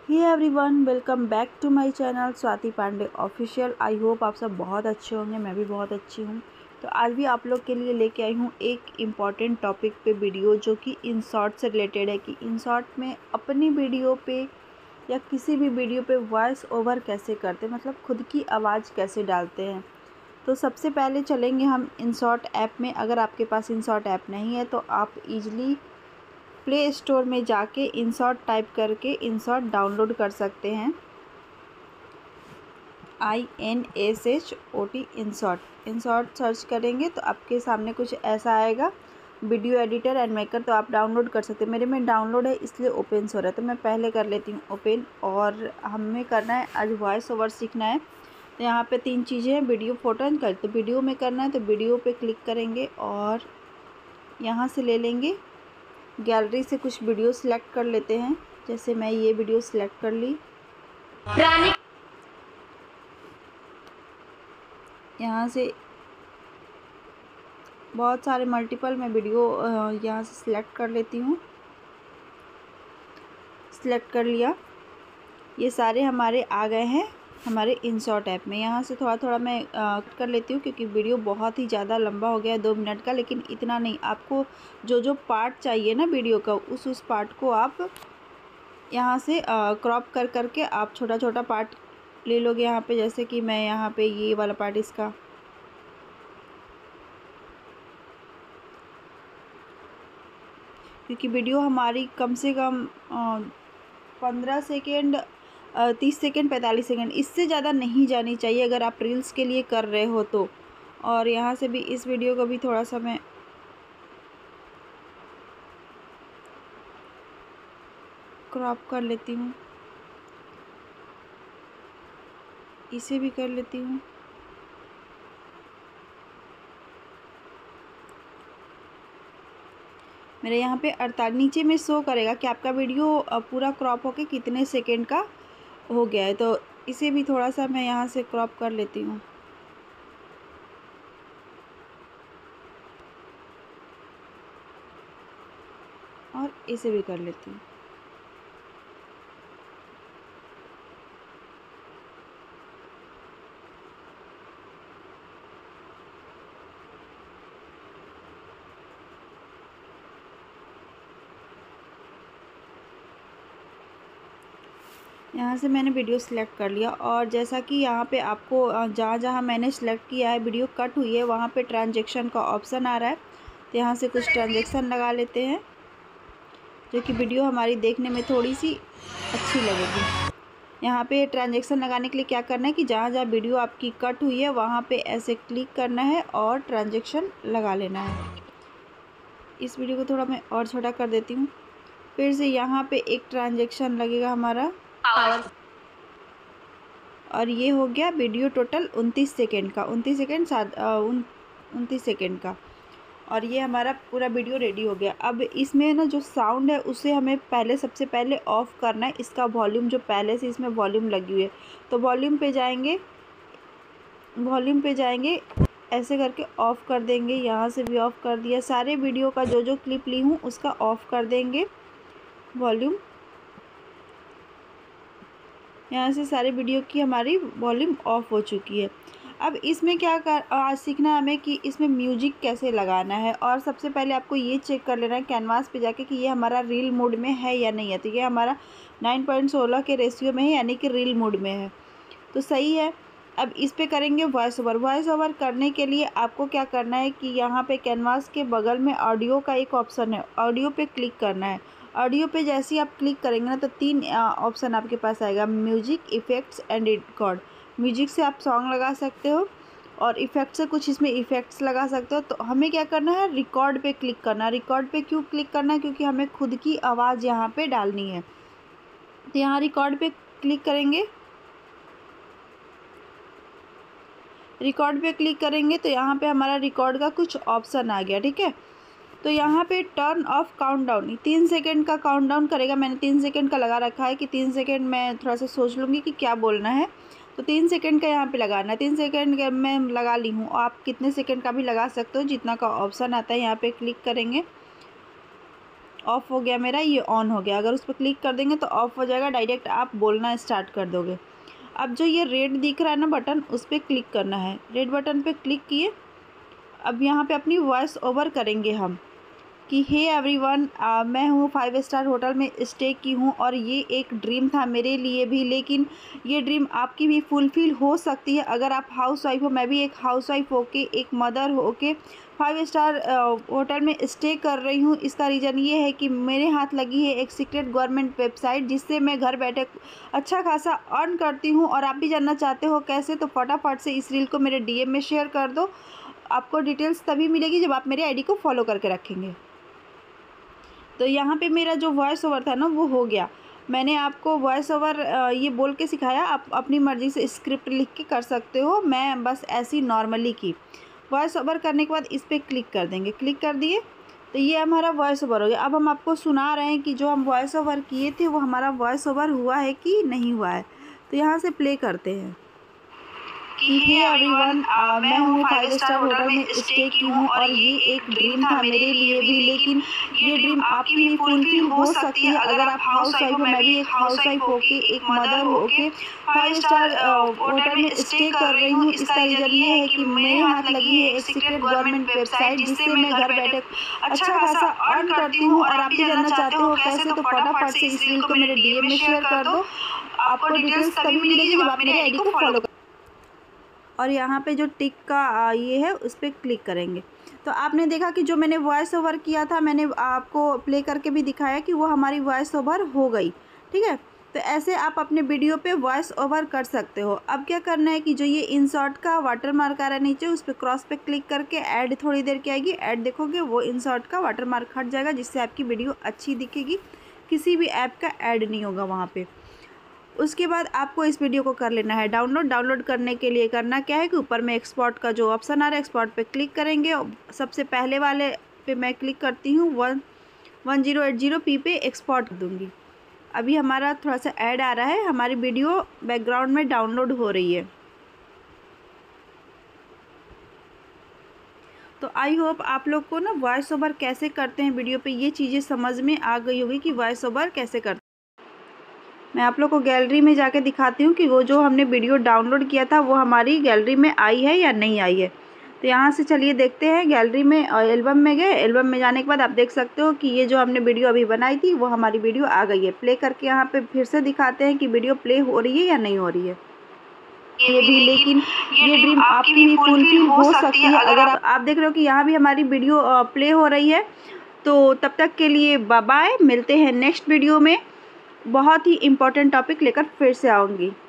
Hey everyone, welcome back to my channel Swati Pandey official. I hope आप सब बहुत अच्छे होंगे। मैं भी बहुत अच्छी हूँ। तो आज भी आप लोग के लिए लेके आई हूँ एक इम्पॉर्टेंट टॉपिक पे वीडियो, जो कि InShot से रिलेटेड है कि InShot में अपनी वीडियो पे या किसी भी वीडियो पे वॉइस ओवर कैसे करते हैं, मतलब खुद की आवाज़ कैसे डालते हैं। तो सबसे पहले चलेंगे हम InShot ऐप में। अगर आपके पास InShot ऐप नहीं है तो आप ईजिली प्ले स्टोर में जाके InShot टाइप करके InShot डाउनलोड कर सकते हैं। INSHOT InShot सर्च करेंगे तो आपके सामने कुछ ऐसा आएगा, वीडियो एडिटर एंड मेकर। तो आप डाउनलोड कर सकते हैं। मेरे में डाउनलोड है इसलिए ओपन हो रहा है, तो मैं पहले कर लेती हूँ ओपन। और हमें करना है आज वॉइस ओवर सीखना है। तो यहाँ पे 3 चीज़ें हैं, वीडियो, फोटो एंड कट। तो वीडियो में करना है तो वीडियो पे क्लिक करेंगे और यहाँ से ले लेंगे गैलरी से कुछ वीडियो सिलेक्ट कर लेते हैं। जैसे मैं ये वीडियो सिलेक्ट कर ली। यहाँ से बहुत सारे मल्टीपल मैं वीडियो यहाँ से सिलेक्ट कर लेती हूँ। सिलेक्ट कर लिया, ये सारे हमारे आ गए हैं हमारे InShot ऐप में। यहाँ से थोड़ा थोड़ा मैं कर लेती हूँ क्योंकि वीडियो बहुत ही ज़्यादा लंबा हो गया है, 2 मिनट का। लेकिन इतना नहीं, आपको जो जो पार्ट चाहिए ना वीडियो का, उस पार्ट को आप यहाँ से क्रॉप कर करके आप छोटा छोटा पार्ट ले लोगे यहाँ पे। जैसे कि मैं यहाँ पे ये वाला पार्ट इसका, क्योंकि वीडियो हमारी कम से कम 15 सेकेंड, 30 सेकेंड, 45 सेकेंड, इससे ज़्यादा नहीं जानी चाहिए अगर आप रील्स के लिए कर रहे हो तो। और यहाँ से भी इस वीडियो को भी थोड़ा सा मैं क्रॉप कर लेती हूँ, इसे भी कर लेती हूँ। मेरे यहाँ पे 48 नीचे में शो करेगा कि आपका वीडियो पूरा क्रॉप होके कितने सेकेंड का हो गया है। तो इसे भी थोड़ा सा मैं यहाँ से क्रॉप कर लेती हूँ और इसे भी कर लेती हूँ। यहाँ से मैंने वीडियो सिलेक्ट कर लिया और जैसा कि यहाँ पे आपको जहाँ जहाँ मैंने सिलेक्ट किया है वीडियो कट हुई है, वहाँ पे ट्रांजैक्शन का ऑप्शन आ रहा है। तो यहाँ से कुछ ट्रांजैक्शन लगा लेते हैं, जो कि वीडियो हमारी देखने में थोड़ी सी अच्छी लगेगी। यहाँ पे ट्रांजैक्शन लगाने के लिए क्या करना है कि जहाँ जहाँ वीडियो आपकी कट हुई है वहाँ पे ऐसे क्लिक करना है और ट्रांजैक्शन लगा लेना है। इस वीडियो को थोड़ा मैं और छोटा कर देती हूँ। फिर से यहाँ पे एक ट्रांजैक्शन लगेगा हमारा, और ये हो गया वीडियो टोटल 29 सेकेंड का, 29 सेकेंड 29 सेकेंड का। और ये हमारा पूरा वीडियो रेडी हो गया। अब इसमें ना जो साउंड है उसे हमें पहले, सबसे पहले ऑफ़ करना है। इसका वॉल्यूम जो पहले से इसमें वॉल्यूम लगी हुई है, तो वॉल्यूम पे जाएंगे, वॉल्यूम पे जाएंगे, ऐसे करके ऑफ़ कर देंगे। यहाँ से भी ऑफ़ कर दिया। सारे वीडियो का जो जो क्लिप ली हूँ उसका ऑफ़ कर देंगे वॉल्यूम। यहाँ से सारे वीडियो की हमारी वॉल्यूम ऑफ हो चुकी है। अब इसमें क्या आज सीखना है हमें कि इसमें म्यूजिक कैसे लगाना है। और सबसे पहले आपको ये चेक कर लेना है कैनवास पे जाके कि ये हमारा रील मोड में है या नहीं है। तो ये हमारा 9:16 के रेशियो में है, यानी कि रील मोड में है, तो सही है। अब इस पे करेंगे वॉइस ओवर। वॉइस ओवर करने के लिए आपको क्या करना है कि यहाँ पे कैनवास के बगल में ऑडियो का एक ऑप्शन है, ऑडियो पे क्लिक करना है। ऑडियो पे जैसे ही आप क्लिक करेंगे ना तो 3 ऑप्शन आपके पास आएगा, music, effects and record. Music से आप सॉन्ग लगा सकते हो और इफ़ेक्ट से कुछ इसमें इफ़ेक्ट्स लगा सकते हो। तो हमें क्या करना है, रिकॉर्ड पे क्लिक करना है। रिकॉर्ड पे क्यों क्लिक करना है, क्योंकि हमें खुद की आवाज़ यहाँ पे डालनी है। तो यहाँ रिकॉर्ड पे क्लिक करेंगे, रिकॉर्ड पे क्लिक करेंगे तो यहाँ पे हमारा रिकॉर्ड का कुछ ऑप्शन आ गया, ठीक है। तो यहाँ पे टर्न ऑफ काउंटडाउन, 3 सेकेंड का काउंटडाउन करेगा। मैंने 3 सेकेंड का लगा रखा है कि 3 सेकेंड मैं थोड़ा सा सोच लूँगी कि क्या बोलना है, तो 3 सेकेंड का यहाँ पे लगाना है। 3 सेकेंड का मैं लगा ली हूँ। आप कितने सेकेंड का भी लगा सकते हो, जितना का ऑप्शन आता है। यहाँ पे क्लिक करेंगे ऑफ़ हो गया मेरा, ये ऑन हो गया। अगर उस पर क्लिक कर देंगे तो ऑफ़ हो जाएगा, डायरेक्ट आप बोलना स्टार्ट कर दोगे। अब जो ये रेड दिख रहा है ना बटन, उस पर क्लिक करना है। रेड बटन पे क्लिक किए। अब यहाँ पे अपनी वॉइस ओवर करेंगे हम कि हे एवरीवन, मैं हूँ 5 स्टार होटल में स्टे की हूँ और ये एक ड्रीम था मेरे लिए भी, लेकिन ये ड्रीम आपकी भी फुलफ़िल हो सकती है अगर आप हाउसवाइफ हो। मैं भी एक हाउसवाइफ होके, एक मदर होके 5 स्टार होटल में स्टे कर रही हूँ। इसका रीज़न ये है कि मेरे हाथ लगी है एक सीक्रेट गवर्नमेंट वेबसाइट, जिससे मैं घर बैठे अच्छा खासा अर्न करती हूँ। और आप भी जानना चाहते हो कैसे, तो फटाफट से इस रील को मेरे DM में शेयर कर दो। आपको डिटेल्स तभी मिलेगी जब आप मेरे ID को फॉलो करके रखेंगे। तो यहाँ पे मेरा जो वॉइस ओवर था ना वो हो गया। मैंने आपको वॉइस ओवर ये बोल के सिखाया, आप अपनी मर्ज़ी से स्क्रिप्ट लिख के कर सकते हो। मैं बस ऐसी नॉर्मली की। वॉइस ओवर करने के बाद इस पर क्लिक कर देंगे। क्लिक कर दिए तो ये हमारा वॉइस ओवर हो गया। अब हम आपको सुना रहे हैं कि जो हम वॉइस ओवर किए थे वो हमारा वॉइस ओवर हुआ है कि नहीं हुआ है। तो यहाँ से प्ले करते हैं कि हे एवरीवन, मैं हूँ 5 स्टार होटल में स्टे की हूँ और ये एक ड्रीम था मेरे लिए भी, लेकिन ये ड्रीम आपकी भी फुलफ़िल हो सकती है अगर आप हाउसवाइफ हो। मैं भी एक हाउसवाइफ होके, एक मदर होके 5 स्टार होटल में स्टे कर रही हूँ। इसका रीज़न ये है कि मेरे हाथ लगी है एक सीक्रेट गवर्नमेंट वेबसाइट, जिससे मैं घर बैठे अच्छा खासा अर्न करती हूँ। और आप भी जानना चाहते हो कैसे, तो फटाफट से इस रील को मेरे DM में शेयर कर दो। आपको डिटेल्स तभी मिलेगी जब आप मेरे ID को फॉलो। और यहाँ पे जो टिक का ये है उस पर क्लिक करेंगे। तो आपने देखा कि जो मैंने वॉइस ओवर किया था, मैंने आपको प्ले करके भी दिखाया कि वो हमारी वॉइस ओवर हो गई। ठीक है, तो ऐसे आप अपने वीडियो पे वॉइस ओवर कर सकते हो। अब क्या करना है कि जो ये इंसर्ट का वाटर मार्क आ रहा है नीचे, उस पर क्रॉस पे क्लिक करके ऐड थोड़ी देर की आएगी, ऐड देखोगे वो इंसर्ट का वाटर मार्क हट जाएगा, जिससे आपकी वीडियो अच्छी दिखेगी। किसी भी ऐप का ऐड नहीं होगा वहाँ पर। उसके बाद आपको इस वीडियो को कर लेना है डाउनलोड। डाउनलोड करने के लिए करना क्या है कि ऊपर में एक्सपोर्ट का जो ऑप्शन आ रहा है, एक्सपोर्ट पे क्लिक करेंगे। सबसे पहले वाले पे मैं क्लिक करती हूँ, 1080p पे एक्सपोर्ट दूँगी। अभी हमारा थोड़ा सा ऐड आ रहा है, हमारी वीडियो बैकग्राउंड में डाउनलोड हो रही है। तो आई होप आप लोग को ना वॉइस ओवर कैसे करते हैं वीडियो पे ये चीज़ें समझ में आ गई होगी कि वॉइस ओवर कैसे करते हैं। मैं आप लोग को गैलरी में जाके दिखाती हूँ कि वो जो हमने वीडियो डाउनलोड किया था वो हमारी गैलरी में आई है या नहीं आई है। तो यहाँ से चलिए देखते हैं गैलरी में, एल्बम में गए। एल्बम में जाने के बाद आप देख सकते हो कि ये जो हमने वीडियो अभी बनाई थी वो हमारी वीडियो आ गई है। प्ले करके यहाँ पे फिर से दिखाते हैं कि वीडियो प्ले हो रही है या नहीं हो रही है। ये भी, लेकिन ये ड्रीम आपकी भी फुलफ़िल हो सकती है अगर आप देख रहे हो कि यहाँ भी हमारी वीडियो प्ले हो रही है। तो तब तक के लिए बाय बाय, मिलते हैं नेक्स्ट वीडियो में। बहुत ही इम्पोर्टेंट टॉपिक लेकर फिर से आऊँगी।